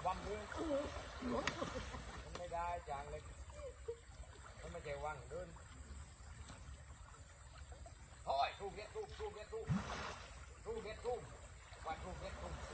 วังด้วยมันไม่ได้จางเลยมันไม่ใช่วังเดินโอ้ยทูเก็ตทูทูเก็ตทูทูเก็ตทูวัดทูเก็ตทู